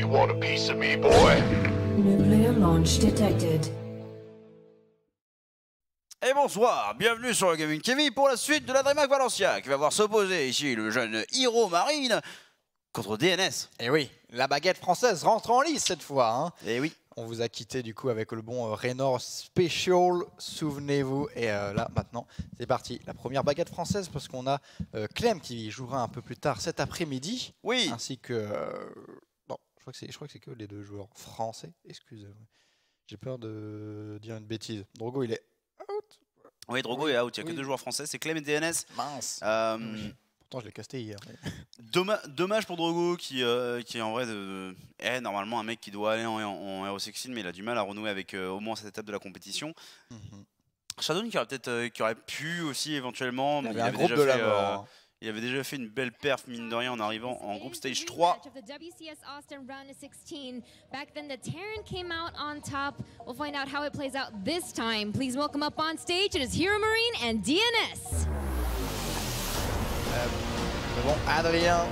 want a piece of me, boy? Nuclear launch detected. Et bonsoir, bienvenue sur le Gaming TV pour la suite de la DreamHack Valencia qui va voir s'opposer ici le jeune Hero Marine contre DNS. Et oui, la baguette française rentre en lice cette fois. Hein. Et oui. On vous a quitté du coup avec le bon Raynor Special, souvenez-vous. Et là maintenant, c'est parti. La première baguette française parce qu'on a Clem qui jouera un peu plus tard cet après-midi. Oui. Ainsi que... bon, je crois que c'est que les deux joueurs français. Excusez-moi. J'ai peur de dire une bêtise. Drogo, il est out. Oui, Drogo est out. Il n'y a que deux joueurs français. C'est Clem et DNS. Mince. Pourtant, je l'ai casté hier. Mais... Dommage pour Drogo qui en vrai est normalement un mec qui doit aller en Hero 16, mais il a du mal à renouer avec au moins cette étape de la compétition. Shadow qui aurait pu aussi éventuellement. Il y avait un groupe de la mort. Il avait déjà fait une belle perf, mine de rien, en arrivant en groupe stage 3. Back then, the Terran came out on top. We'll find out how it plays out this time. Please welcome up on stage. It is Hero Marine and DNS. Bon, Adrien.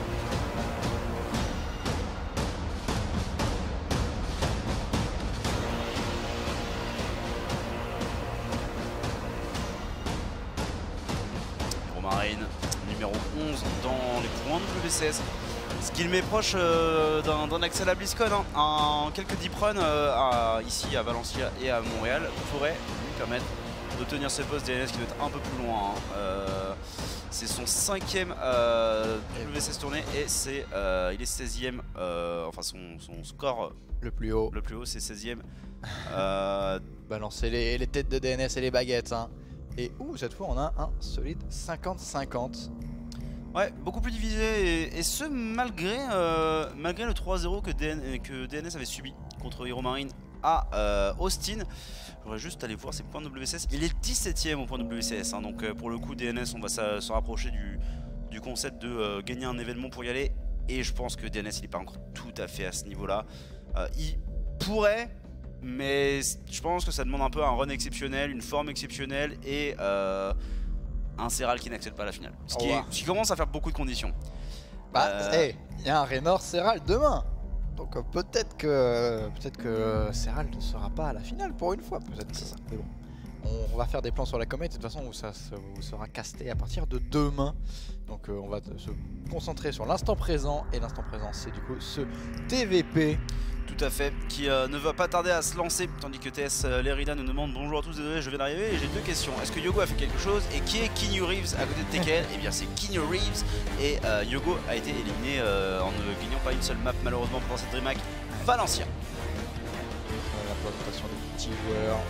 Hero Marine, numéro 11 dans les points de WCS. Ce qui le met proche d'un accès à la BlizzCon. Hein. En quelques deep runs ici à Valencia et à Montréal pourrait lui permettre de tenir ses postes. DNS qui doit être un peu plus loin. Hein. C'est son 5e WCS tournée et il est 16e, enfin son score le plus haut c'est 16e. Balancer les têtes de DNS et les baguettes. Hein. Et cette fois on a un solide 50-50. Ouais, beaucoup plus divisé et ce malgré le 3-0 que DNS avait subi contre Hero Marine à Austin. J'aurais juste allé voir ses points de WCS. Il est 17ème au point de WCS. Hein, donc pour le coup DNS on va se rapprocher du concept de gagner un événement pour y aller. Et je pense que DNS il n'est pas encore tout à fait à ce niveau là. Il pourrait, mais je pense que ça demande un peu un run exceptionnel, une forme exceptionnelle et un Serral qui n'accède pas à la finale. Ce qui commence à faire beaucoup de conditions. Il y a un Raynor Serral demain. Donc peut-être que Serral ne sera pas à la finale pour une fois. Peut-être que mais bon. On va faire des plans sur la comète. De toute façon, où ça vous sera casté à partir de demain. Donc on va se concentrer sur l'instant présent. Et l'instant présent, c'est du coup ce TVP. Tout à fait, qui ne va pas tarder à se lancer, tandis que TS Lerida nous demande bonjour à tous, désolé je viens d'arriver et j'ai deux questions. Est-ce que Yogo a fait quelque chose et qui est Keanu Reeves à côté de Tekken? Eh bien c'est Keanu Reeves et Yogo a été éliminé en ne gagnant pas une seule map malheureusement pour cette DreamHack Valencia. La présentation des petits joueurs.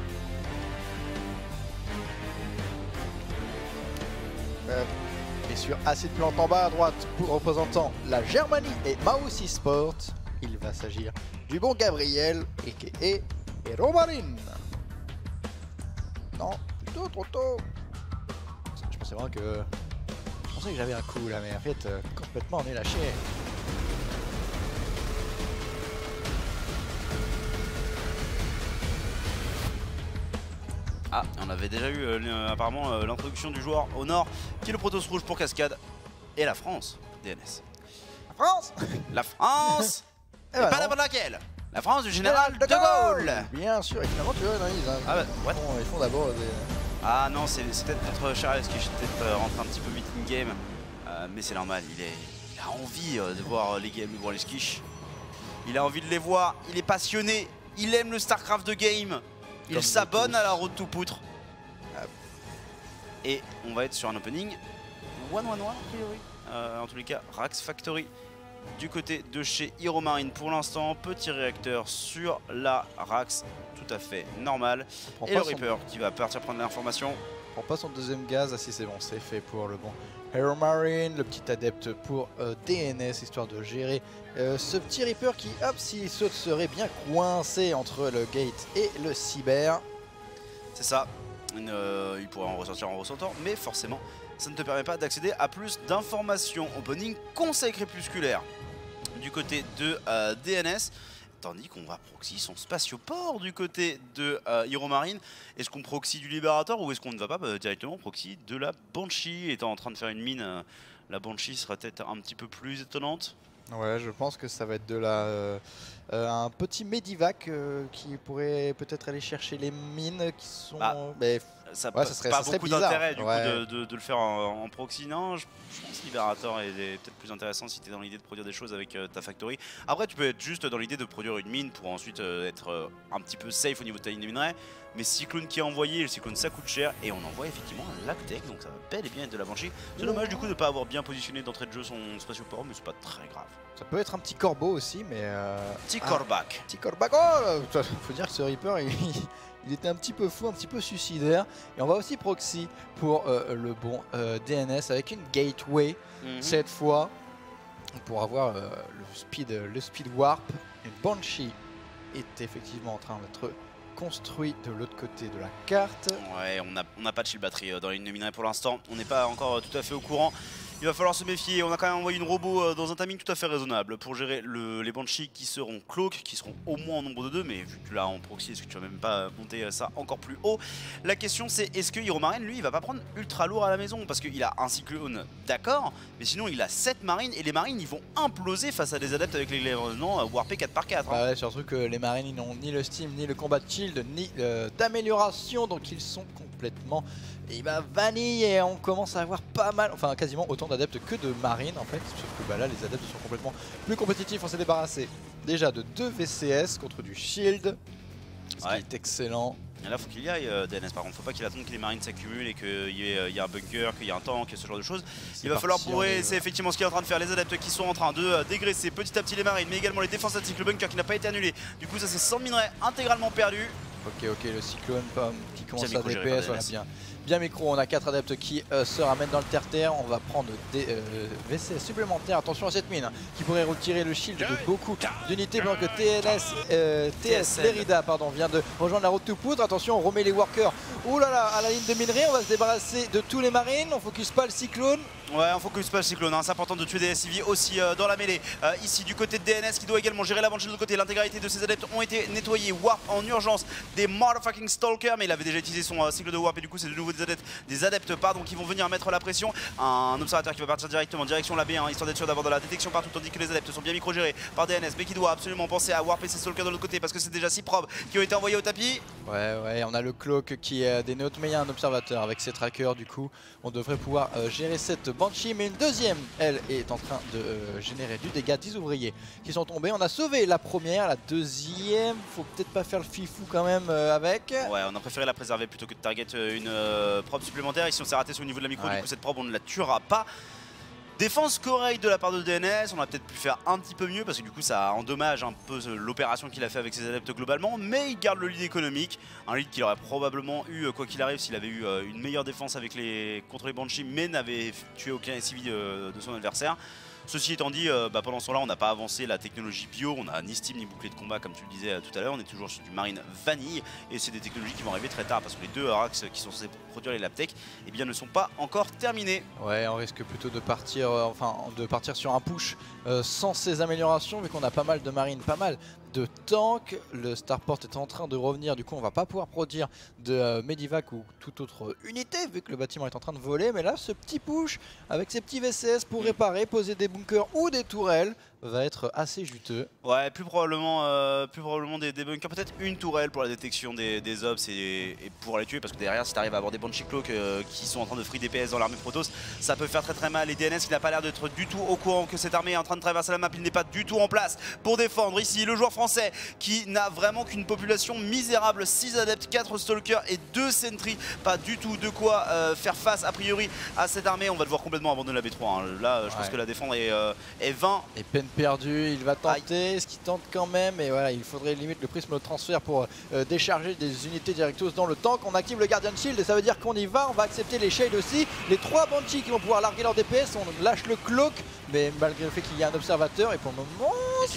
Et sur Acid Plant en bas à droite, pour représentant la Germanie et Maus Sport, il va s'agir du bon Gabriel, a.k.a. Hero Marine. Non, plutôt trop tôt. Je pensais vraiment que... Je pensais que j'avais un coup là, mais en fait, complètement on est lâché. Ah, on avait déjà eu apparemment l'introduction du joueur au nord, qui est le Protoss rouge pour Cascade. Et la France, DNS. La France. La France. Et pas n'importe laquelle. La France du général de Gaulle. Bien sûr, évidemment, tu vois, ils font d'abord des... Ah non, c'est peut-être notre cher Alex qui est peut-être rentré un petit peu vite in-game. Mais c'est normal, il a envie de voir les games, voir les skish. Il a envie de les voir, il est passionné, il aime le StarCraft de game. Il s'abonne à la road to poutre. Et on va être sur un opening 1-1-1 a priori. En tous les cas, Rax Factory du côté de chez Hero Marine pour l'instant. Petit réacteur sur la Rax, tout à fait normal. Et le Reaper qui va partir prendre l'information. Prend pas son deuxième gaz, ah si c'est bon, c'est fait pour le bon Hero Marine, le petit adepte pour DNS, histoire de gérer ce petit Reaper qui, hop, s'il saute, serait bien coincé entre le gate et le cyber. C'est ça, il pourrait en ressortir en ressortant, mais forcément, ça ne te permet pas d'accéder à plus d'informations. Opening conseil crépusculaire du côté de DNS. Tandis qu'on va proxy son spatioport du côté de Hero Marine. Est-ce qu'on proxy du Libérateur ou est-ce qu'on ne va pas directement proxy de la Banshee? Étant en train de faire une mine, la Banshee sera peut-être un petit peu plus étonnante. Ouais, je pense que ça va être de la un petit Medivac qui pourrait peut-être aller chercher les mines qui sont. Mais Ça ouais, n'a ça pas serait beaucoup bizarre. d'intérêt du Ouais. coup de le faire en proxy. Non, je pense que Liberator est peut-être plus intéressant si tu es dans l'idée de produire des choses avec ta factory. Après, tu peux être juste dans l'idée de produire une mine pour ensuite être un petit peu safe au niveau de ta ligne de minerai. Mais Cyclone qui est envoyé, le Cyclone ça coûte cher et on envoie effectivement un Lactec, donc ça va bel et bien être de la Banshee. C'est dommage du coup de ne pas avoir bien positionné d'entrée de jeu son spatioport, mais c'est pas très grave. Ça peut être un petit corbeau aussi, mais. Petit Corbac. Petit corbac. Oh, faut dire que ce Reaper, il était un petit peu fou, un petit peu suicidaire. Et on va aussi proxy pour le bon DNS avec une gateway cette fois pour avoir le speed warp. Et Banshee est effectivement en train d'être construit de l'autre côté de la carte. Ouais, on n'a pas de shield batterie dans la ligne de minerai pour l'instant. On n'est pas encore tout à fait au courant. Il va falloir se méfier. On a quand même envoyé une robot dans un timing tout à fait raisonnable pour gérer les Banshees qui seront cloak, qui seront au moins en nombre de 2. Mais vu que tu l'as en proxy, est-ce que tu vas même pas monter ça encore plus haut? La question c'est, est-ce que Hero Marine, lui, il va pas prendre ultra lourd à la maison? Parce qu'il a un cyclone, d'accord, mais sinon il a 7 marines et les marines ils vont imploser face à des adeptes avec les éléments warpés 4x4. Bah ouais, surtout que les marines ils n'ont ni le steam, ni le combat shield, ni d'amélioration, donc ils sont complètement vanille et on commence à avoir pas mal, enfin quasiment autant d'adeptes que de marines en fait, sauf que bah là les adeptes sont complètement plus compétitifs. On s'est débarrassé déjà de 2 VCS contre du shield, ce qui est excellent. Et là faut qu'il y aille DNS par contre, faut pas qu'il attende que les marines s'accumulent et qu'il y ait un bunker, qu'il y ait un tank, ce genre de choses. Il va falloir bourrer, c'est effectivement ce qu'il est en train de faire, les adeptes qui sont en train de dégraisser petit à petit les marines, mais également les défenses statiques, le bunker qui n'a pas été annulé. Du coup ça c'est 100 minerais intégralement perdus. Ok, le cyclone qui commence à micro géré DPS, par voilà, bien micro. On a 4 adeptes qui se ramènent dans le terre-terre. On va prendre des VCS supplémentaires. Attention à cette mine qui pourrait retirer le shield de beaucoup d'unités, pendant que TS Lerida vient de rejoindre la route to poudre. Attention, on remet les workers. Ouh là là, à la ligne de minerai, on va se débarrasser de tous les marines. On focus pas le cyclone. Ouais, on focus pas le cyclone, hein. C'est important de tuer des SCV aussi dans la mêlée. Ici du côté de DNS qui doit également gérer la Banshee de l'autre côté. L'intégralité de ses adeptes ont été nettoyés. Warp en urgence des motherfucking stalkers, mais il avait déjà utilisé son cycle de warp et du coup c'est de nouveau des adeptes qui vont venir mettre la pression. Un observateur qui va partir directement direction la B1 histoire d'être sûr d'avoir de la détection partout, tandis que les adeptes sont bien micro-gérés par DNS, mais qui doit absolument penser à warper ses stalkers de l'autre côté parce que c'est déjà 6 probes qui ont été envoyés au tapis. Ouais, on a le cloak qui est des notes, mais il y a un observateur avec ses trackers. Du coup on devrait pouvoir gérer cette Banshee, mais une deuxième elle est en train de générer du dégât. 10 ouvriers qui sont tombés. On a sauvé la première, la deuxième faut peut-être pas faire le fifou quand même avec. Ouais, on a préféré la préserver plutôt que de target une probe supplémentaire. Ici on s'est raté sur le niveau de la micro, du coup cette probe on ne la tuera pas. Défense correcte de la part de DNS, on a peut-être pu faire un petit peu mieux parce que du coup ça endommage un peu l'opération qu'il a fait avec ses adeptes globalement, mais il garde le lead économique, un lead qu'il aurait probablement eu quoi qu'il arrive s'il avait eu une meilleure défense contre les Banshee, mais n'avait tué aucun SCV de son adversaire. Ceci étant dit, pendant ce temps-là, on n'a pas avancé la technologie bio, on n'a ni steam ni bouclier de combat comme tu le disais tout à l'heure, on est toujours sur du marine vanille et c'est des technologies qui vont arriver très tard parce que les 2 Arax qui sont censés produire les Laptech ne sont pas encore terminés. Ouais, on risque plutôt de partir, sur un push sans ces améliorations vu qu'on a pas mal de marines, pas mal de tanks. Le starport est en train de revenir, du coup on va pas pouvoir produire de Medivac ou toute autre unité vu que le bâtiment est en train de voler, mais là ce petit push avec ces petits VCS pour réparer, poser des bunkers ou des tourelles va être assez juteux. Ouais, plus probablement des bunkers, peut-être une tourelle pour la détection des obs et pour les tuer parce que derrière si t'arrives à avoir des Banshee Cloak qui sont en train de free DPS dans l'armée Protoss, ça peut faire très mal. Et DNS qui n'a pas l'air d'être du tout au courant que cette armée est en train de traverser la map, il n'est pas du tout en place pour défendre. Ici le joueur français qui n'a vraiment qu'une population misérable, 6 adeptes, 4 stalkers et 2 sentry, pas du tout de quoi faire face a priori à cette armée. On va devoir complètement abandonner la B3 hein. Là je pense que la défendre est vain. Et peine perdue, il va tenter, est-ce qu'il tente quand même, et voilà, il faudrait limite le prisme de transfert pour décharger des unités directos dans le tank. On active le Guardian Shield et ça veut dire qu'on y va, on va accepter les shades aussi, les 3 Banshees qui vont pouvoir larguer leur DPS, on lâche le cloak, mais malgré le fait qu'il y a un observateur, et pour le moment...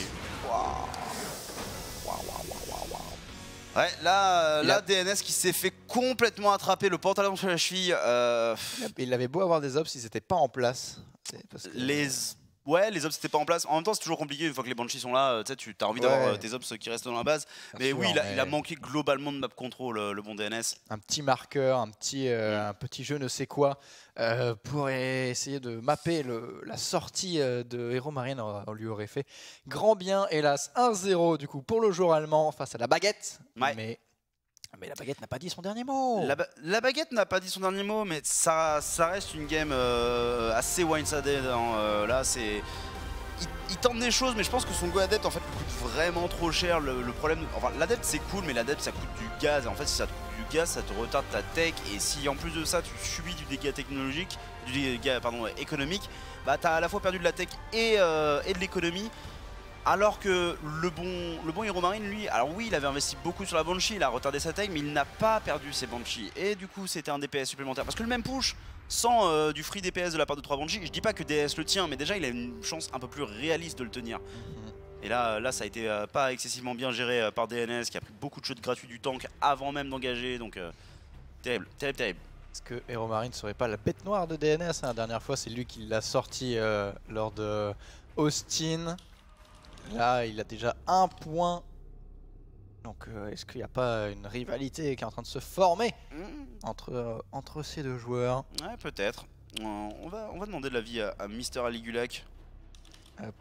Ouais, là DNS qui s'est fait complètement attraper le pantalon sur la cheville. Il avait beau avoir des obs, ils n'étaient pas en place. Les Ouais, les ops c'était pas en place. En même temps, c'est toujours compliqué une fois que les Banshees sont là. Tu sais, tu as envie d'avoir tes ops qui restent dans la base. Bien Mais sûr, oui, mais il a manqué globalement de map control, le bon DNS. un petit marqueur, un petit je ne sais quoi pour essayer de mapper la sortie de Hero Marine. On lui aurait fait grand bien. Hélas, 1-0 du coup pour le joueur allemand face à la baguette. Ouais. Mais la baguette n'a pas dit son dernier mot. La baguette n'a pas dit son dernier mot, mais ça reste une game assez one-sided. Hein. Là, c'est. Il tente des choses, mais je pense que son go adepte en fait lui coûte vraiment trop cher. Le problème, enfin l'adepte c'est cool, mais l'adepte ça coûte du gaz. Et en fait, si ça te coûte du gaz, ça te retarde ta tech. Et si en plus de ça, tu subis du dégât technologique, du dégât économique, bah t'as à la fois perdu de la tech et de l'économie. Alors que le bon Hero Marine, lui, alors oui, il avait investi beaucoup sur la Banshee, il a retardé sa tech, mais il n'a pas perdu ses Banshees. Et du coup, c'était un DPS supplémentaire. Parce que le même push, sans du free DPS de la part de 3 Banshees, je dis pas que DS le tient, mais déjà, il a une chance un peu plus réaliste de le tenir. Et là ça a été pas excessivement bien géré par DNS, qui a pris beaucoup de shots gratuits du tank avant même d'engager. Donc, terrible. Est-ce que Hero Marine serait pas la bête noire de DNS? La dernière fois, c'est lui qui l'a sorti lors de Austin. Là, il a déjà 1 point. Donc, est-ce qu'il n'y a pas une rivalité qui est en train de se former entre ces deux joueurs? Ouais, peut-être. On va demander de l'avis à Mister Aligulac. Hop.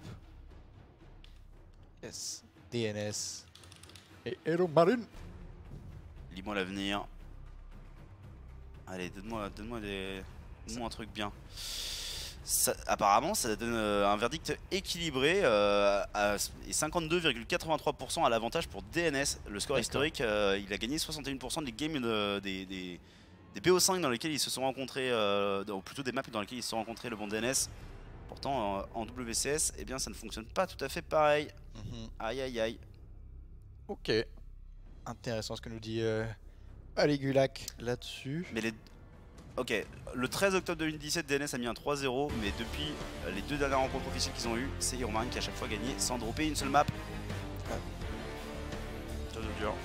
Yes. DNS. Et Hero Marine. Lis-moi l'avenir. Allez, donne-moi un truc bien. Ça, apparemment, ça donne un verdict équilibré et 52,83% à l'avantage pour DNS. Le score historique, il a gagné 61% des games des BO5 dans lesquels ils se sont rencontrés, ou plutôt des maps dans lesquels ils se sont rencontrés, le bon DNS. Pourtant, en WCS, eh bien, ça ne fonctionne pas tout à fait pareil. Aïe aïe aïe. Ok. Intéressant ce que nous dit Aligulac là-dessus. Mais ok, le 13 octobre 2017, DNS a mis un 3-0, mais depuis les 2 dernières rencontres officielles qu'ils ont eues, c'est Hero Marine qui a à chaque fois gagné sans dropper une seule map. Ça devient dur.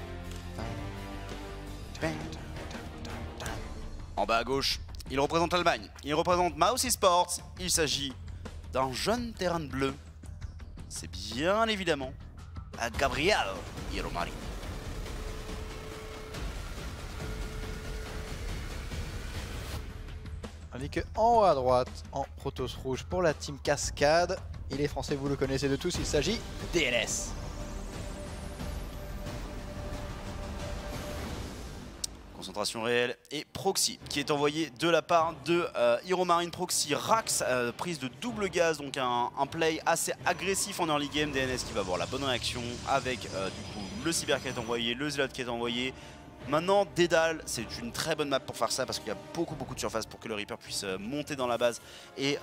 En bas à gauche, il représente l'Allemagne, il représente Mouse Esports, il s'agit d'un jeune terrain de bleu. C'est bien évidemment à Gabriel Hero Marine. Tandis que en haut à droite, en Protoss rouge pour la team Cascade, il est français, vous le connaissez de tous, il s'agit de DNS. Concentration réelle et Proxy qui est envoyé de la part de Hero Marine. Proxy Rax, prise de double gaz, donc un play assez agressif en early game. DNS qui va avoir la bonne réaction avec du coup le Cyber qui est envoyé, le Zealot qui est envoyé. Maintenant, Dédale, c'est une très bonne map pour faire ça parce qu'il y a beaucoup de surface pour que le Reaper puisse monter dans la base et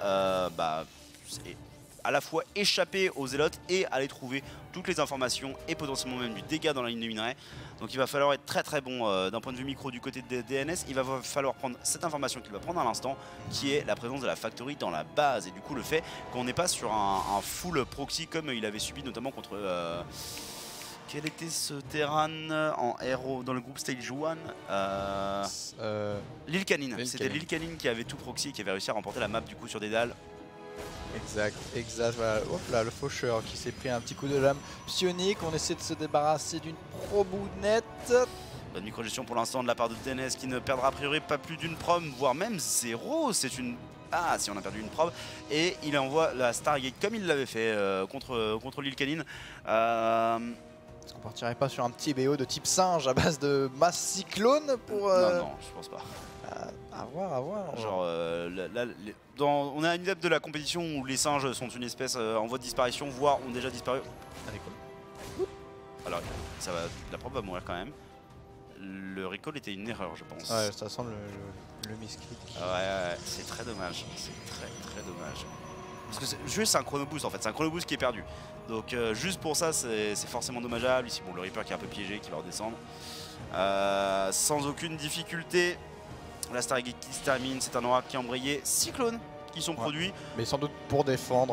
à la fois échapper aux Zealots et aller trouver toutes les informations et potentiellement même du dégât dans la ligne de minerai. Donc il va falloir être très bon d'un point de vue micro du côté de DNS. Il va falloir prendre cette information qu'il va prendre à l'instant, qui est la présence de la factory dans la base. Et du coup le fait qu'on n'est pas sur un full proxy comme il avait subi notamment contre... quel était ce terrain en héros dans le groupe Stage 1 Lil Canine. C'était Lil Canine qui avait tout proxy et qui avait réussi à remporter la map du coup sur Dédale. Exact. Voilà. Hop là, le faucheur qui s'est pris un petit coup de lame psionique. On essaie de se débarrasser d'une probounette. Bonne micro-gestion pour l'instant de la part de DNS qui ne perdra a priori pas plus d'une prom, voire même 0. C'est une... Ah, si on a perdu une probe. Et il envoie la Stargate comme il l'avait fait contre Lil Canine. Est-ce qu'on partirait pas sur un petit BO de type singe à base de masse cyclone pour... Non, je pense pas. À voir. Genre, on a une étape de la compétition où les singes sont une espèce en voie de disparition, voire ont déjà disparu. Alors, ça va, la probe va mourir quand même. Le recall était une erreur, je pense. Ouais, ça sent le misclick. Ouais, c'est très dommage. C'est très dommage. Parce que juste c'est un chrono boost en fait, c'est un chrono boost qui est perdu. Donc juste pour ça, c'est forcément dommageable. Ici, bon, le Reaper qui est un peu piégé, qui va redescendre. Sans aucune difficulté. La Stargate qui se termine, c'est un oracle qui est embrayé. Cyclone qui sont produits. Mais sans doute pour défendre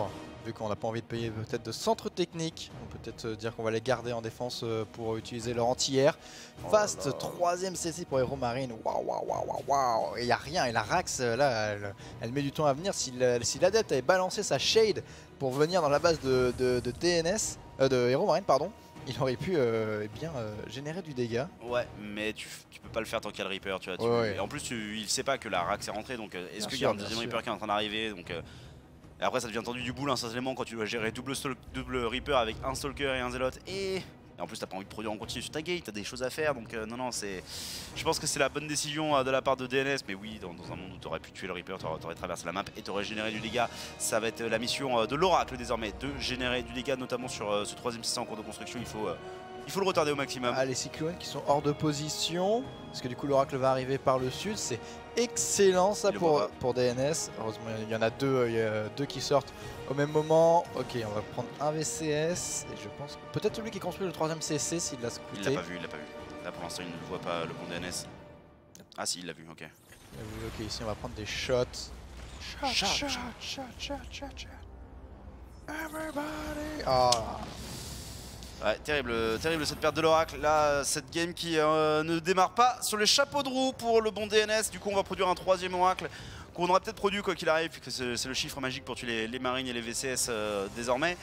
vu qu'on n'a pas envie de payer peut-être de centre technique, on peut peut-être dire qu'on va les garder en défense pour utiliser leur anti-air. Fast, 3ème CC pour Hero Marine. Waouh, waouh, waouh, waouh, waouh. Et il n'y a rien. Et la Rax, là, elle met du temps à venir. Si l'Adept avait balancé sa Shade pour venir dans la base de DNS, de Hero Marine, pardon, il aurait pu générer du dégât. Ouais, mais tu peux pas le faire tant qu'il y a le Reaper, tu vois. Ouais. Et en plus, il sait pas que la Rax est rentrée, donc est-ce qu'il y a un deuxième Reaper qui est en train d'arriver, donc et après ça devient tendu du boule instantanément quand tu dois gérer double Reaper avec un Stalker et un Zealot et en plus t'as pas envie de produire en continu sur ta gate, t'as des choses à faire, donc non c'est... Je pense que c'est la bonne décision de la part de DNS, mais oui, dans un monde où t'aurais pu tuer le Reaper, t'aurais traversé la map et t'aurais généré du dégât. Ça va être la mission de l'Oracle désormais, de générer du dégât, notamment sur ce 3ème CC en cours de construction. Il faut le retarder au maximum. Ah, les cyclones qui sont hors de position, parce que du coup l'Oracle va arriver par le sud, c'est excellent ça pour DNS. Heureusement il y en a deux, qui sortent au même moment. Ok, on va prendre un VCS, et je pense peut-être celui qui construit le 3ème CC s'il l'a scruté. Il l'a pas vu, Là pour l'instant il ne voit pas le bon DNS. Ah si, il l'a vu, ok. Ok, ici on va prendre des shots. Shot. Everybody. Ah. Ouais, terrible cette perte de l'Oracle. Là, cette game qui ne démarre pas sur les chapeaux de roue pour le bon DNS. Du coup, on va produire un 3ème Oracle qu'on aurait peut-être produit quoi qu'il arrive, puisque c'est le chiffre magique pour tuer les marines et les VCS désormais.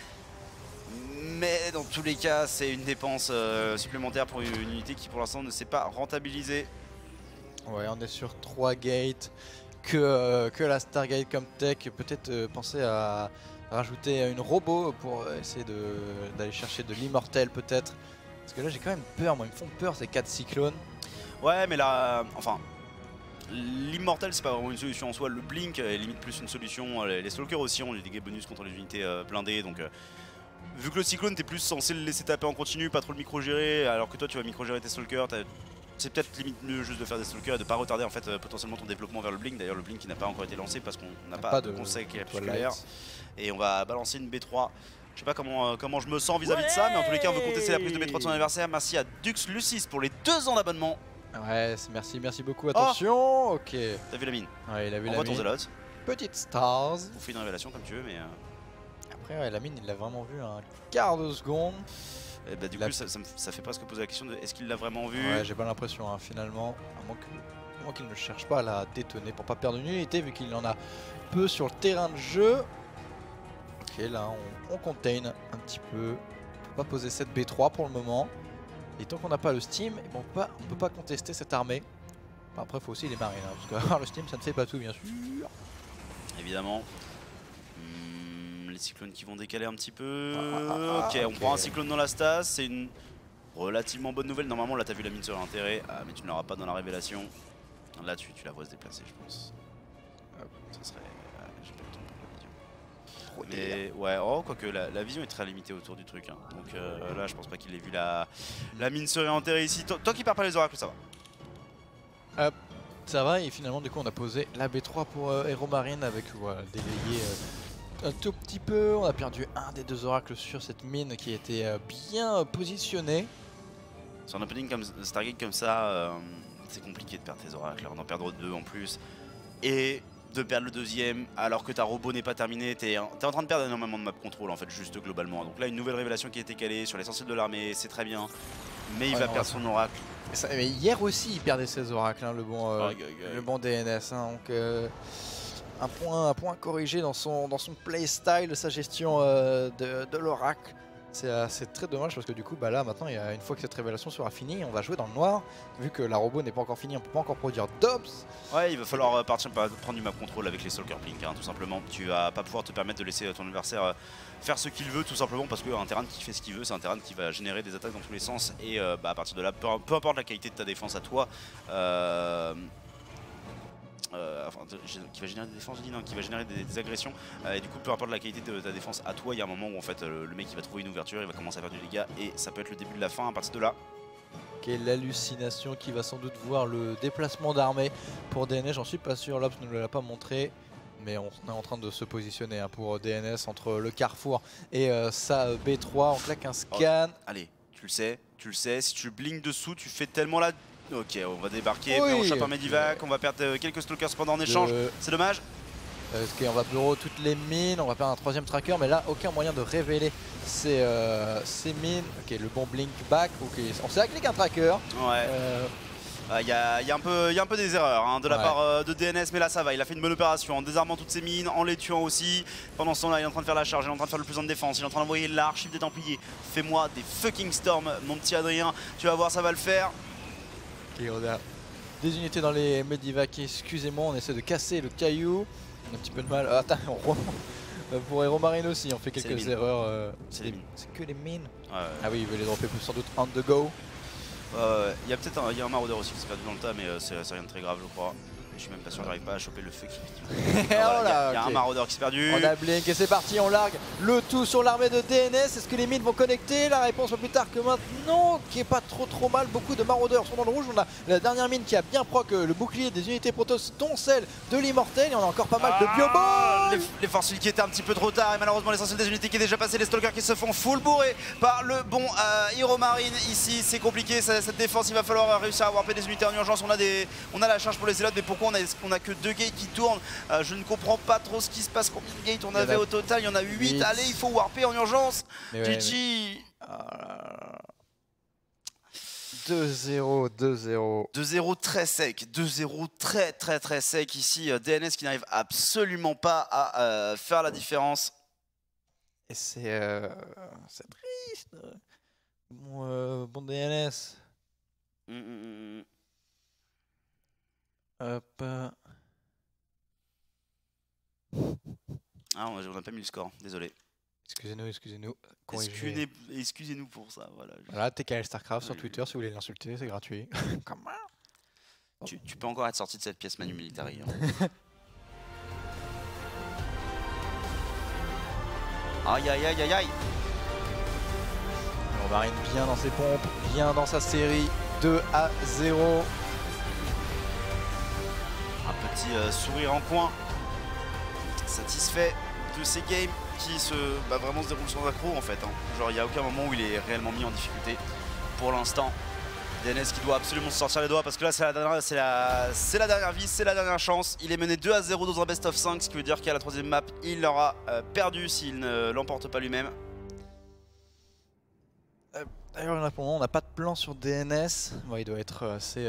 Mais dans tous les cas, c'est une dépense supplémentaire pour une unité qui pour l'instant ne s'est pas rentabilisée. Ouais, on est sur 3 gates, que la Stargate comme tech. Peut-être penser à rajouter une robot pour essayer d'aller chercher de l'immortel peut-être. Parce que là j'ai quand même peur, moi ils me font peur ces 4 cyclones. Ouais mais là, enfin, l'immortel c'est pas vraiment une solution en soi, le blink est limite plus une solution. Les stalkers aussi ont des dégâts bonus contre les unités blindées, donc vu que le cyclone t'es plus censé le laisser taper en continu, pas trop le micro-gérer, alors que toi tu vas micro-gérer tes stalkers, c'est peut-être limite mieux juste de faire des stalkers et de pas retarder en fait potentiellement ton développement vers le blink. D'ailleurs le blink qui n'a pas encore été lancé parce qu'on n'a pas de conseil crépusculaire. Et on va balancer une B3. Je sais pas comment je me sens vis-à-vis de ça, mais en tous les cas on veut contester la prise de B3 de son adversaire. Merci à Dux Lucis pour les 2 ans d'abonnement. Ouais, merci beaucoup, attention. Ok. T'as vu la mine? Ouais, il a vu la mine. On voit ton Zealot. Petite stars. On fait une révélation comme tu veux, mais... Après ouais, la mine il l'a vraiment vu un quart de seconde. Et bah du coup ça fait presque poser la question de est-ce qu'il l'a vraiment vu? Ouais, j'ai pas l'impression finalement, à moins qu'il ne cherche pas à la détonner pour pas perdre une unité vu qu'il en a peu sur le terrain de jeu. Ok, là on contain un petit peu, on peut pas poser cette B3 pour le moment. Et tant qu'on n'a pas le Steam, on peut pas contester cette armée. Après il faut aussi les marines, parce qu'avoir le Steam ça ne fait pas tout bien sûr. Évidemment. Les cyclones qui vont décaler un petit peu. Ok, on prend un cyclone dans la stase, c'est une relativement bonne nouvelle. Normalement là t'as vu la mine sur l'intérêt, mais tu ne l'auras pas dans la révélation. Là tu la vois se déplacer je pense. Ça serait... j'ai pas le temps pour la vision. Mais ouais, quoique la vision est très limitée autour du truc. Donc là je pense pas qu'il ait vu la mine se réenterrer ici. Toi qui perds pas les oracles, ça va. Ça va, et finalement du coup on a posé la B3 pour Hero Marine avec délayé un tout petit peu. On a perdu un des 2 oracles sur cette mine qui était bien positionnée. Sur un opening comme Stargate comme ça, c'est compliqué de perdre tes oracles, d'en perdre 2 en plus. Et de perdre le 2ème alors que ta robot n'est pas terminée, t'es en train de perdre énormément de map control en fait, juste globalement. Donc là une nouvelle révélation qui a été calée sur l'essentiel de l'armée, c'est très bien. Mais il va perdre son oracle. Mais hier aussi il perdait ses oracles, le bon DNS. Donc un point corrigé dans son playstyle, sa gestion de l'oracle. C'est très dommage parce que du coup là maintenant une fois que cette révélation sera finie, on va jouer dans le noir. Vu que la robot n'est pas encore finie, on peut pas encore produire d'obs. Ouais, il va falloir prendre du map control avec les Stalker Blink, tout simplement. Tu vas pas pouvoir te permettre de laisser ton adversaire faire ce qu'il veut, tout simplement parce qu'un terrain qui fait ce qu'il veut, c'est un terrain qui va générer des attaques dans tous les sens. Et à partir de là, peu importe la qualité de ta défense à toi, qui va générer des défenses, qui va générer des agressions, et du coup peu importe la qualité de ta défense à toi, il y a un moment où en fait le mec il va trouver une ouverture, il va commencer à faire du dégât et ça peut être le début de la fin à partir de là. Quelle hallucination qui va sans doute voir le déplacement d'armée pour DNS, j'en suis pas sûr, Lobs ne l'a pas montré. Mais on est en train de se positionner pour DNS entre le carrefour et sa B3, on claque un scan. Allez, tu le sais, si tu blinks dessous, tu fais tellement la... Ok, on va débarquer, puis on chope un Medivac, on va perdre quelques stalkers cependant en échange, c'est dommage. On va bureau toutes les mines, on va faire un troisième tracker, mais là aucun moyen de révéler ces mines. Ok, le bon blink back, ok, on s'est hacké qu'un tracker. Ouais. Il y a un peu des erreurs hein, de la part de DNS, mais là ça va, il a fait une bonne opération en désarmant toutes ses mines, en les tuant aussi. Pendant ce temps là il est en train de faire la charge, il est en train de faire le plus en défense, il est en train d'envoyer l'archive des Templiers. Fais-moi des fucking storms mon petit Adrien, tu vas voir ça va le faire. Ok, on a des unités dans les medivacs, excusez-moi, on essaie de casser le caillou. On a un petit peu de mal, attends, pour Héromarine aussi on fait quelques erreurs. C'est que les mines. Ah oui, il veut les dropper sans doute on the go. Il y a peut-être un maraudeur aussi qui s'est perdu dans le tas, mais c'est rien de très grave je crois. Je suis même pas sûr, j'arrive pas à choper le feu qui. Il y a un maraudeur qui s'est perdu. On a blink et c'est parti, on largue le tout sur l'armée de DNS. Est-ce que les mines vont connecter? La réponse pas plus tard que maintenant, qui est pas trop mal. Beaucoup de maraudeurs sont dans le rouge. On a la dernière mine qui a bien proc le bouclier des unités Protoss, dont celle de l'immortel. Et on a encore pas mal de bioballs. Les forces qui étaient un petit peu trop tard et malheureusement l'essentiel des unités qui est déjà passé. Les stalkers qui se font full bourrés par le bon Héromarine. Ici c'est compliqué cette défense, il va falloir réussir à warper des unités en urgence. On a la charge pour les zélotes, mais pourquoi on a que 2 gates qui tournent? Je ne comprends pas trop ce qui se passe. Combien de gates on avait au total? Il y en a 8. Allez, il faut warper en urgence. GG. 2-0, 2-0. 2-0 très sec, 2-0 très sec ici. DNS qui n'arrive absolument pas à faire la différence. Et c'est triste. Bon DNS. Hop. Ah, on n'a pas mis le score, désolé. Excusez-nous. Excusez-nous pour ça, voilà. Voilà, TKL Starcraft sur Twitter si vous voulez l'insulter, c'est gratuit. Comment tu peux encore être sorti de cette pièce Manu Militari. Hein. Aïe. Marine bien dans ses pompes, bien dans sa série, 2-0. Un petit sourire en coin, satisfait de ces games qui vraiment se déroulent sans accroc en fait. Hein. Genre il n'y a aucun moment où il est réellement mis en difficulté pour l'instant. DNS qui doit absolument se sortir les doigts parce que là c'est la dernière vie, c'est la dernière chance. Il est mené 2-0 dans un best of 5, ce qui veut dire qu'à la troisième map il l'aura perdu s'il ne l'emporte pas lui-même. D'ailleurs là pour le moment on n'a pas de plan sur DNS. Bon, il doit être assez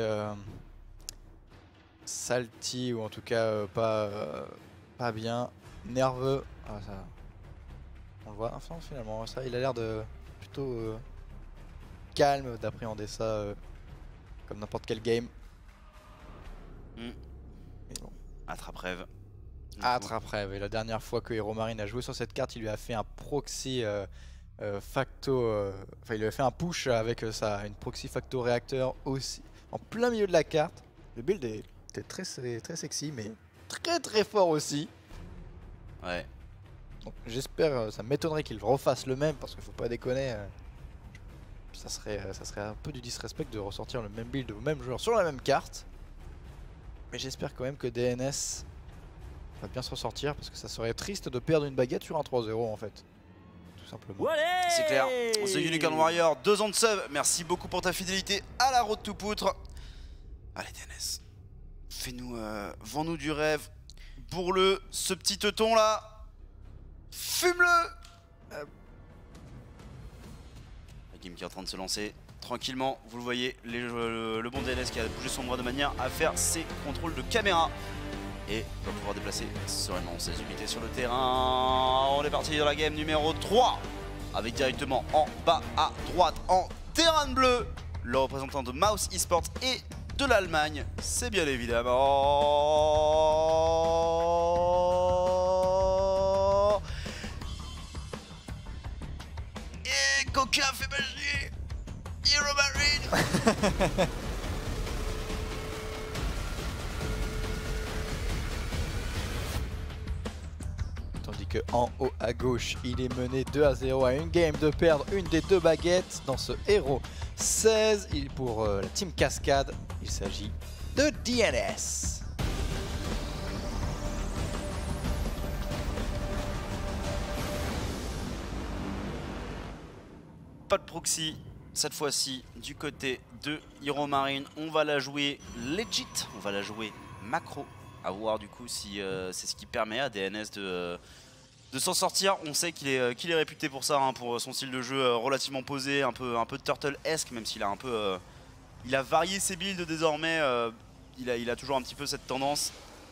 salty ou en tout cas pas bien, nerveux. Ah, ça, on le voit enfin finalement, ça, il a l'air de plutôt calme d'appréhender ça comme n'importe quel game. Mais bon. Attrape-rêve. Attrape-rêve. Et la dernière fois que Héromarine a joué sur cette carte, il lui a fait un proxy facto. Enfin, il lui a fait un push avec une proxy facto réacteur aussi en plein milieu de la carte. Le build était très sexy, mais très fort aussi. Ouais. J'espère, ça m'étonnerait qu'il refasse le même parce qu'il faut pas déconner. Ça serait un peu du disrespect de ressortir le même build au même joueur sur la même carte. Mais j'espère quand même que DNS va bien se ressortir parce que ça serait triste de perdre une baguette sur un 3-0 en fait. Tout simplement. C'est clair. The Unicorn Warrior, 2 ans de sub. Merci beaucoup pour ta fidélité à la road to poutre. Allez DNS, fais-nous, vends-nous du rêve. Bourre-le, ce petit teuton là. Fume-le. La game qui est en train de se lancer tranquillement, vous le voyez, le bon DNS qui a bougé son bras de manière à faire ses contrôles de caméra et va pouvoir déplacer sereinement ses unités sur le terrain. On est parti dans la game numéro 3 avec directement en bas à droite en terrain bleu le représentant de Mouse Esports et de l'Allemagne, c'est bien évidemment et Coca fait magie Héromarine. Tandis que en haut à gauche, il est mené 2-0 à une game de perdre une des 2 baguettes dans ce héros 16. Pour la team Cascade, il s'agit de DNS. Pas de proxy cette fois-ci du côté de Héromarine. On va la jouer legit, on va la jouer macro À voir du coup si c'est ce qui permet à DNS de s'en sortir. On sait qu'il est réputé pour ça, hein, pour son style de jeu relativement posé, un peu turtle-esque, même s'il a un peu... il a varié ses builds désormais, il a toujours un petit peu cette tendance.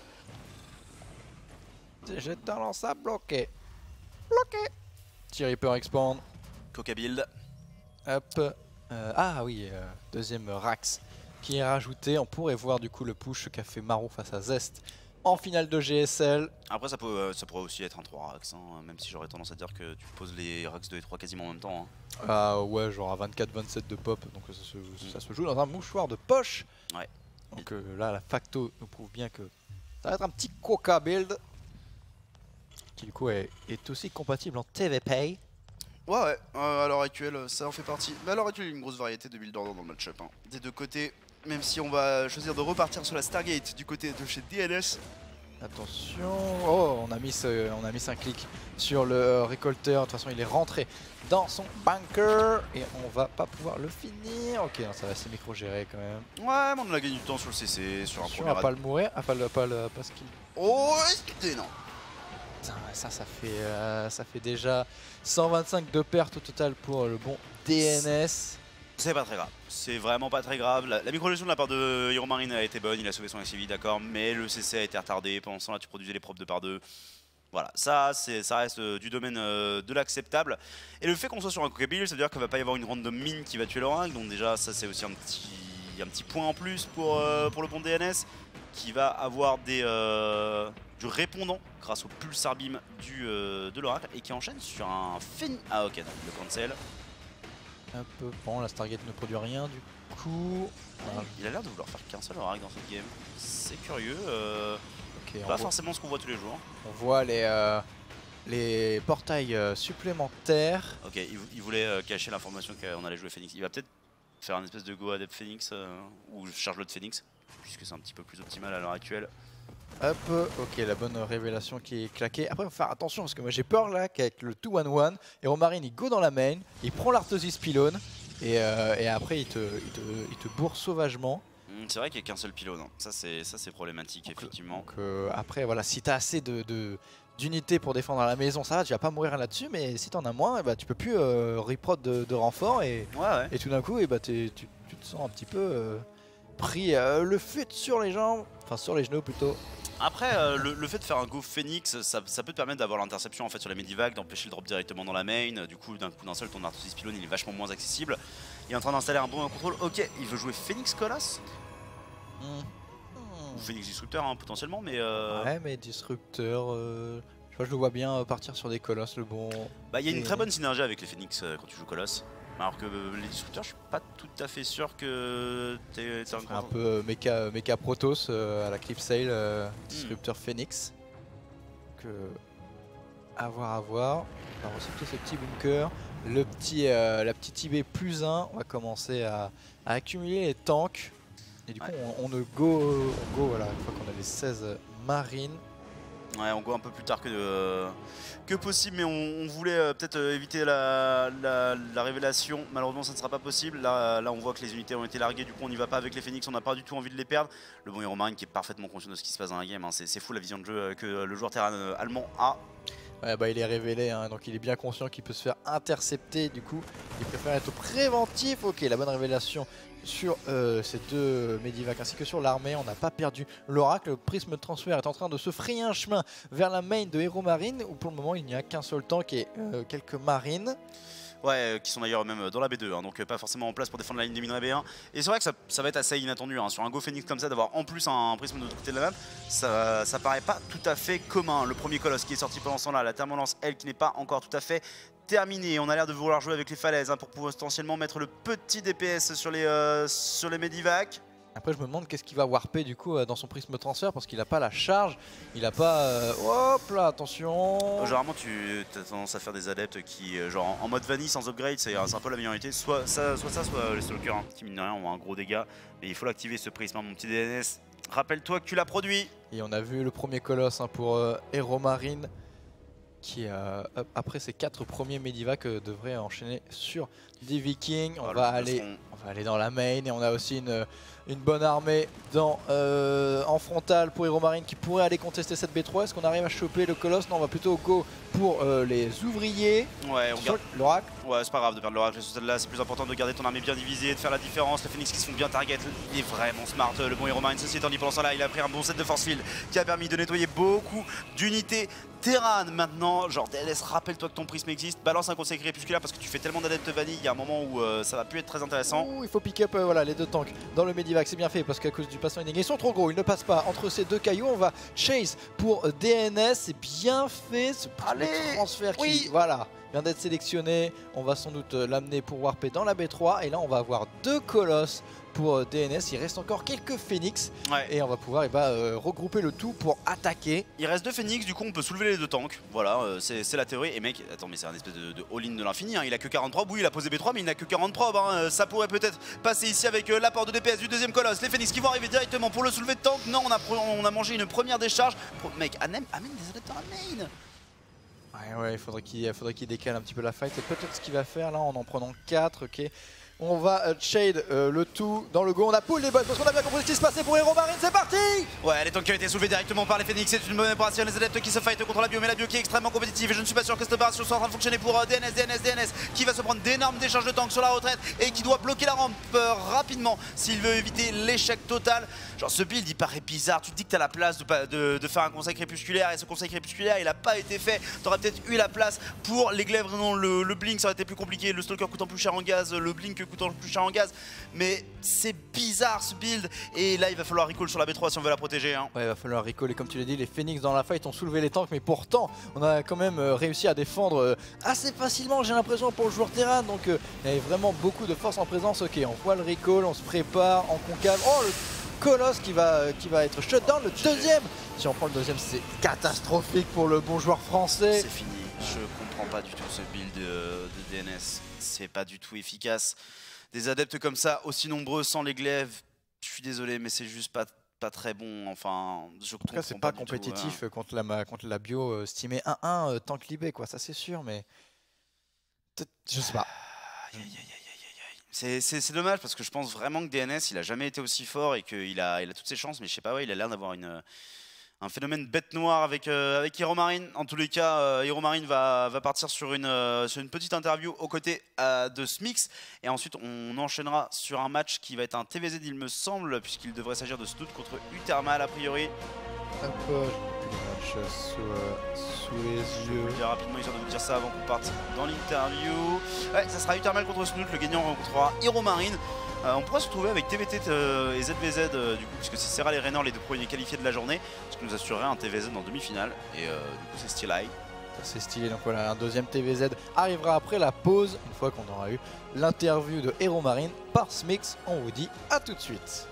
J'ai tendance à bloquer. Bloqué. Petit Reaper expand. Coca build. Hop. Ah oui, deuxième Rax qui est rajouté. On pourrait voir du coup le push qu'a fait Marou face à Zest en finale de GSL. Après ça pourrait aussi être un 3 Rax, hein, même si j'aurais tendance à dire que tu poses les Rax 2 et 3 quasiment en même temps. Hein. Ah ouais, genre à 24-27 de pop, donc ça se joue dans un mouchoir de poche. Ouais. Donc là la facto nous prouve bien que ça va être un petit Coca build qui du coup est aussi compatible en TVP. Ouais, à l'heure actuelle ça en fait partie. Mais à l'heure actuelle il y a une grosse variété de build order dans le match-up, hein, des deux côtés. Même si on va choisir de repartir sur la Stargate du côté de chez DNS. Attention, oh on a mis 5 clics sur le récolteur, de toute façon il est rentré dans son bunker et on va pas pouvoir le finir. Ok, non, ça va c'est micro-géré quand même. Ouais, mais on a gagné du temps sur le CC, sur un Attention premier à pas le mourir, à pas skill. Oh, non. Putain, ça fait déjà 125 de pertes au total pour le bon DNS. C'est pas très grave, c'est vraiment pas très grave. La micro-gestion de la part de Hero Marine a été bonne, il a sauvé son SCV, d'accord, mais le CC a été retardé. Pendant ce temps-là, tu produisais les propres 2 par 2. Voilà, ça reste du domaine de l'acceptable. Et le fait qu'on soit sur un Coca build, ça veut dire qu'il va pas y avoir une random mine qui va tuer l'oracle. Donc déjà, ça c'est aussi un petit point en plus pour le bon DNS, qui va avoir du répondant grâce au pulsar beam de l'oracle et qui enchaîne sur un Phoenix. Ah ok, non, le cancel. Un peu bon, la Stargate ne produit rien du coup. Il a l'air de vouloir faire qu'un seul oracle dans cette game. C'est curieux. Okay, pas forcément ce qu'on voit tous les jours. On voit les portails supplémentaires. Ok, il voulait cacher l'information qu'on allait jouer Phoenix. Il va peut-être faire un espèce de go adept Phoenix ou charge-load Phoenix, puisque c'est un petit peu plus optimal à l'heure actuelle. Hop, ok, la bonne révélation qui est claquée. Après, il faut faire attention parce que moi j'ai peur là qu'avec le 2-1-1, Hero Marine il go dans la main, il prend l'Arthrosis pylône et après il te bourre sauvagement. C'est vrai qu'il n'y a qu'un seul pylône, hein. Ça c'est problématique, donc, effectivement. Donc après, voilà, si tu as assez d'unités pour défendre à la maison, ça va, tu vas pas mourir là-dessus, mais si tu en as moins, et bah, tu peux plus reprod de renfort et tout d'un coup, et bah, tu te sens un petit peu pris le fut sur les jambes, enfin sur les genoux plutôt. Après, le fait de faire un go Phoenix, ça peut te permettre d'avoir l'interception en fait sur la Medivac, d'empêcher le drop directement dans la main. Du coup, d'un coup d'un seul, ton Arthrosis pylône il est vachement moins accessible. Il est en train d'installer un bon contrôle. Ok, il veut jouer Phoenix Colosse ou Phoenix Disrupteur hein, potentiellement, mais ouais, mais Disrupteur, je vois, je le vois bien partir sur des colosses, le bon. Bah, il y a une très bonne synergie avec les Phoenix quand tu joues Colosse. Alors que les Disrupteurs, je suis pas tout à fait sûr que t'es un peu mecha Protoss à la Clip Sail, Disrupteur Phoenix. À voir. On va recycler ce petit bunker. La petite IB plus 1, on va commencer à accumuler les tanks. Et du coup, on go voilà, une fois qu'on a les 16 marines. Ouais, on go un peu plus tard que possible, mais on voulait peut-être éviter la révélation. Malheureusement, ça ne sera pas possible. Là, on voit que les unités ont été larguées, du coup, on n'y va pas avec les Phoenix, on n'a pas du tout envie de les perdre. Le bon Hero Marine qui est parfaitement conscient de ce qui se passe dans la game, hein. C'est fou la vision de jeu que le joueur terrain allemand a. Ouais, bah, il est révélé, hein, donc il est bien conscient qu'il peut se faire intercepter. Du coup, il préfère être préventif. Ok, la bonne révélation sur ces deux Medivac ainsi que sur l'armée. On n'a pas perdu l'oracle. Le prisme transfert est en train de se frayer un chemin vers la main de Hero Marine, où pour le moment il n'y a qu'un seul tank et quelques marines. Ouais, qui sont d'ailleurs même dans la B2, hein, donc pas forcément en place pour défendre la ligne des minerais B1. Et c'est vrai que ça va être assez inattendu, hein, sur un Go Phoenix comme ça, d'avoir en plus un prisme de l'autre côté de la map, ça paraît pas tout à fait commun. Le premier colosse qui est sorti pendant ce temps-là, la Thermolance, elle, qui n'est pas encore tout à fait terminée. On a l'air de vouloir jouer avec les falaises hein, pour potentiellement mettre le petit DPS sur les Medivac. Après je me demande qu'est-ce qu'il va warper du coup dans son prisme transfert parce qu'il n'a pas la charge, il n'a pas... hop là, attention. Généralement tu as tendance à faire des adeptes qui, genre en mode vanille sans upgrade, c'est un peu la minorité, soit les stalkers hein, qui mine de rien ont un gros dégât, mais il faut l'activer ce prisme hein, mon petit DNS. Rappelle-toi que tu l'as produit. Et on a vu le premier colosse hein, pour Hero Marine. qui après ces 4 premiers Medivac devrait enchaîner sur des Vikings. On Oh, va le aller front. on va aller dans la main et on a aussi une bonne armée en frontal pour Hero Marine qui pourrait aller contester cette B3. Est-ce qu'on arrive à choper le colosse? Non, on va plutôt go pour les ouvriers. Ouais, on Sur garde. l'oracle. Ouais, c'est pas grave de perdre l'oracle à ce stade-là, c'est plus important de garder ton armée bien divisée, de faire la différence. Les Phoenix qui se font bien target, il est vraiment smart, le bon Hero Marine. Ceci étant dit, pendant ce temps-là, il a pris un bon set de force field qui a permis de nettoyer beaucoup d'unités. Terran maintenant, genre DNS, rappelle-toi que ton prisme existe, balance un conseil crépusculaire parce que tu fais tellement d'adeptes vanille, il y a un moment où ça va plus être très intéressant. Ouh, il faut pick up voilà, les 2 tanks dans le Medivac, c'est bien fait parce qu'à cause du passement ending, ils sont trop gros, ils ne passent pas entre ces 2 cailloux. On va chase pour DNS, c'est bien fait ce petit transfert qui voilà, vient d'être sélectionné. On va sans doute l'amener pour warper dans la B3 et là on va avoir 2 colosses pour DNS. Il reste encore quelques Phoenix et on va pouvoir regrouper le tout pour attaquer. Il reste 2 Phoenix, du coup on peut soulever les 2 tanks, voilà, c'est la théorie. Et mec, attends, mais c'est un espèce de all-in de l'infini, hein. Il a que 40 probes, oui il a posé B3 mais il n'a que 40 probes, hein. Ça pourrait peut-être passer ici avec l'apport de DPS du deuxième colosse. Les Phoenix qui vont arriver directement pour le soulever de tank. Non, on a mangé une première décharge. Mec, amène des adeptes dans la main. Ouais, il faudrait qu'il décale un petit peu la fight. C'est peut-être ce qu'il va faire là en prenant 4, ok. On va shade le tout dans le go. On a pull les bots parce qu'on a bien compris ce qui se passait pour Hero Marine. C'est parti! Ouais, les tanks qui ont été soulevés directement par les Phoenix. C'est une bonne opération. Les adeptes qui se fightent contre la bio, mais la bio qui est extrêmement compétitive. Et je ne suis pas sûr que cette opération soit en train de fonctionner pour DNS qui va se prendre d'énormes décharges de tanks sur la retraite et qui doit bloquer la rampe rapidement s'il veut éviter l'échec total. Genre ce build il paraît bizarre. Tu te dis que tu as la place de faire un conseil crépusculaire et ce conseil crépusculaire il a pas été fait. Tu aurais peut-être eu la place pour les glaives, non, le blink ça aurait été plus compliqué. Le stalker coûtant plus cher en gaz, le blink coûtant plus cher en gaz, mais c'est bizarre ce build et là il va falloir recall sur la B3 si on veut la protéger, hein. Ouais, il va falloir recall et comme tu l'as dit, les Phoenix dans la fight ont soulevé les tanks, mais pourtant on a quand même réussi à défendre assez facilement, j'ai l'impression, pour le joueur Terran. Donc il y avait vraiment beaucoup de force en présence. Ok, on voit le recall, on se prépare en concave. Oh, le colosse qui va être shutdown. Le deuxième, si on prend le deuxième, c'est catastrophique pour le bon joueur français. C'est fini, je comprends pas du tout ce build de DNS, c'est pas du tout efficace. Des adeptes comme ça, aussi nombreux, sans les glaives, je suis désolé, mais c'est juste pas très bon. Enfin, je comprends pas. C'est pas compétitif tout, contre la bio stimée 1-1 tank libé, quoi, ça c'est sûr, mais je sais pas. C'est dommage parce que je pense vraiment que DNS il a jamais été aussi fort et qu'il a toutes ses chances, mais je sais pas, ouais, il a l'air d'avoir un phénomène bête noire avec Hero Marine. En tous les cas, Hero Marine va partir sur une petite interview aux côtés de Smix. Et ensuite, on enchaînera sur un match qui va être un TVZ, il me semble, puisqu'il devrait s'agir de Snoot contre Utermal a priori. Un peu le match sous les yeux. Je vais le dire rapidement, histoire de vous dire ça avant qu'on parte dans l'interview. Ouais, ça sera Utermal contre Snoot, le gagnant rencontrera Hero Marine. On pourra se retrouver avec TVT et ZVZ du coup, puisque c'est Serral et Raynor les 2 premiers qualifiés de la journée, ce qui nous assurerait un TVZ en demi-finale. Et du coup, c'est stylé. C'est stylé, donc voilà, un deuxième TVZ arrivera après la pause, une fois qu'on aura eu l'interview de Hero Marine par Smix. On vous dit à tout de suite.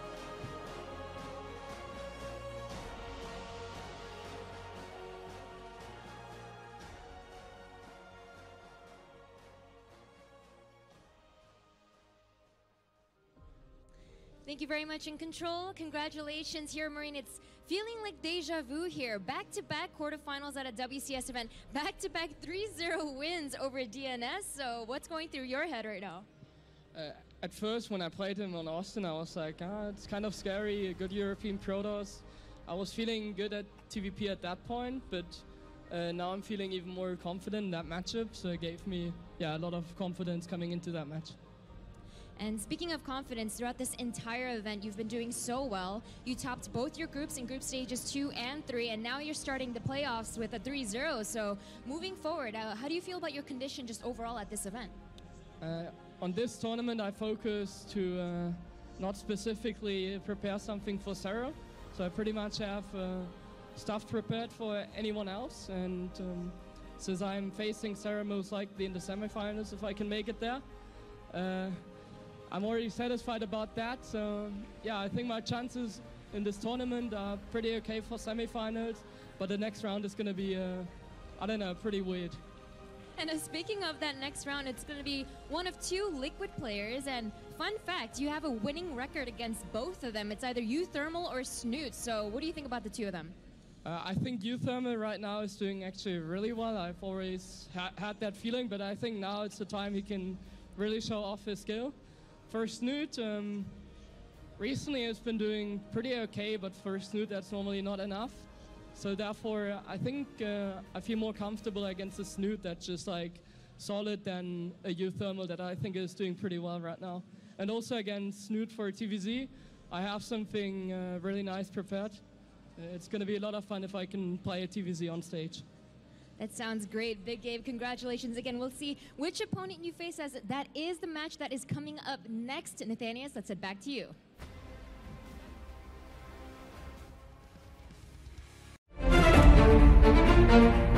Thank you very much, In Control. Congratulations, Hero Marine. It's feeling like deja vu here. Back-to-back quarterfinals at a WCS event. Back-to-back 3-0 wins over DNS. So what's going through your head right now? At first, when I played him on Austin, I was like, it's kind of scary, a good European Protoss. I was feeling good at TVP at that point, but now I'm feeling even more confident in that matchup. So it gave me a lot of confidence coming into that match. And speaking of confidence, throughout this entire event, you've been doing so well. You topped both your groups in group stages 2 and 3, and now you're starting the playoffs with a 3-0. So moving forward, how do you feel about your condition just overall at this event? On this tournament, I focus to not specifically prepare something for Sarah. So I pretty much have stuff prepared for anyone else. And since I'm facing Sarah most likely in the semifinals, if I can make it there, I'm already satisfied about that. So yeah, I think my chances in this tournament are pretty okay for semifinals, but the next round is going to be, I don't know, pretty weird. And speaking of that next round, it's going to be one of 2 Liquid players. And fun fact, you have a winning record against both of them. It's either you, Thermal, or Snoot. So what do you think about the 2 of them? I think Euthermal right now is doing actually really well. I've always had that feeling, but I think now it's the time he can really show off his skill. For Snoot, recently has been doing pretty okay, but for Snoot that's normally not enough. So therefore, I think I feel more comfortable against a Snoot that's just like solid than a Euthermal that I think is doing pretty well right now. And also against Snoot for TVZ, I have something really nice prepared. It's going to be a lot of fun if I can play a TVZ on stage. That sounds great. Big Gabe, congratulations again. We'll see which opponent you face, as that is the match that is coming up next. Nathanias, let's head back to you.